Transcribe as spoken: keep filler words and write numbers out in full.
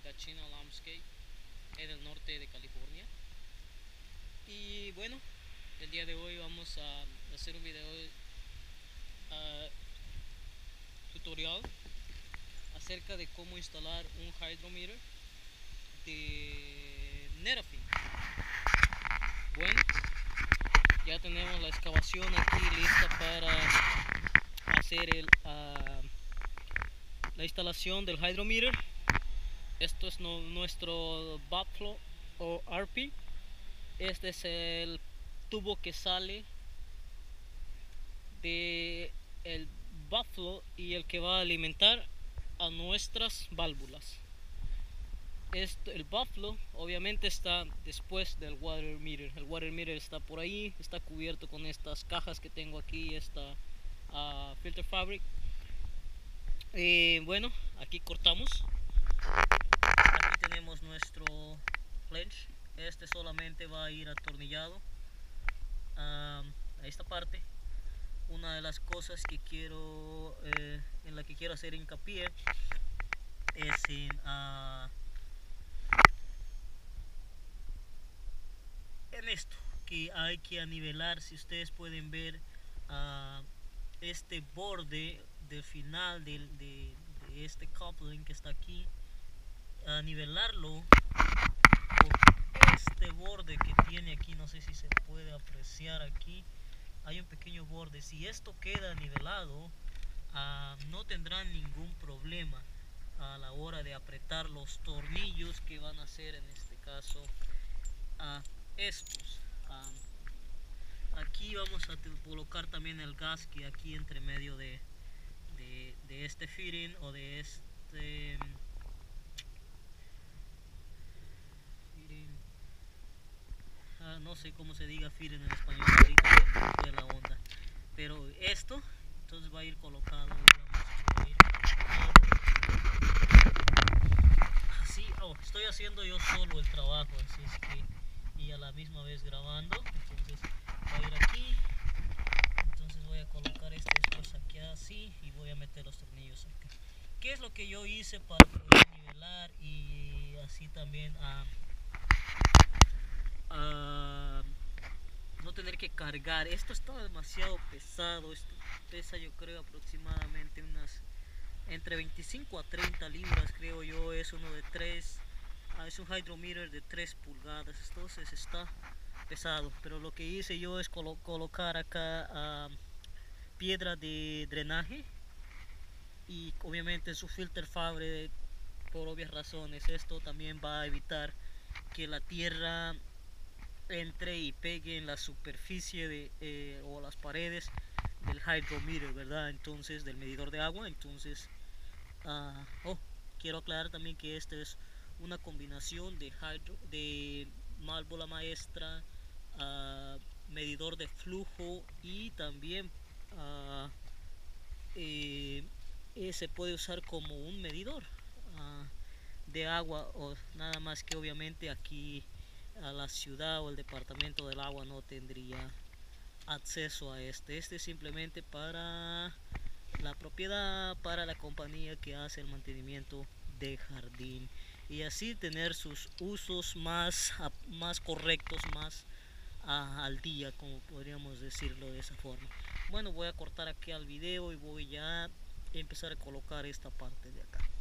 Kachina Landscape en el norte de California. Y bueno, el día de hoy vamos a hacer un video uh, tutorial acerca de cómo instalar un hydrometer de Netafim. Bueno, ya tenemos la excavación aquí lista para hacer el, uh, la instalación del hydrometer. Esto es no, nuestro backflow o R P. Este es el tubo que sale de el backflow y el que va a alimentar a nuestras válvulas. Esto, el backflow obviamente está después del water meter. El water meter está por ahí, está cubierto con estas cajas que tengo aquí, esta uh, filter fabric. Y bueno, aquí cortamos. Aquí tenemos nuestro flange. Este solamente va a ir atornillado uh, a esta parte. Una de las cosas que quiero eh, en la que quiero hacer hincapié es en uh, en esto, que hay que anivelar. Si ustedes pueden ver uh, este borde del final de, de, de este coupling que está aquí, a nivelarlo con este borde que tiene aquí. No sé si se puede apreciar aquí, hay un pequeño borde. Si esto queda nivelado, uh, no tendrán ningún problema a la hora de apretar los tornillos que van a ser en este caso uh, estos. Uh, aquí vamos a colocar también el gasket aquí entre medio de, de, de este fitting o de este fitting. Uh, no sé cómo se diga fitting en español, ahorita fue la onda, pero esto entonces va a ir colocado, digamos, va a ir así. Oh, estoy haciendo yo solo el trabajo, así es que, y a la misma vez grabando. Entonces va a ir aquí, entonces voy a colocar este después aquí así y voy a meter los tornillos acá. ¿Qué es lo que yo hice para poder nivelar y así también a, a no tener que cargar? Esto está demasiado pesado. Esto pesa, yo creo, aproximadamente unas entre veinticinco a treinta libras, creo yo. Es uno de tres, es un hydrometer de tres pulgadas, entonces está pesado. Pero lo que hice yo es colo colocar acá uh, piedra de drenaje y obviamente su filter fabric, por obvias razones. Esto también va a evitar que la tierra entre y pegue en la superficie de, eh, o las paredes del hydrometer, ¿verdad? Entonces, del medidor de agua. Entonces, uh, oh, quiero aclarar también que este es una combinación de hydro, de válvula maestra, uh, medidor de flujo y también uh, eh, eh, se puede usar como un medidor uh, de agua, o nada más que obviamente aquí a la ciudad o el departamento del agua no tendría acceso a este. Este es simplemente para la propiedad, para la compañía que hace el mantenimiento de jardín, y así tener sus usos más, más correctos, más a, al día, como podríamos decirlo de esa forma. Bueno, voy a cortar aquí al video y voy ya a empezar a colocar esta parte de acá.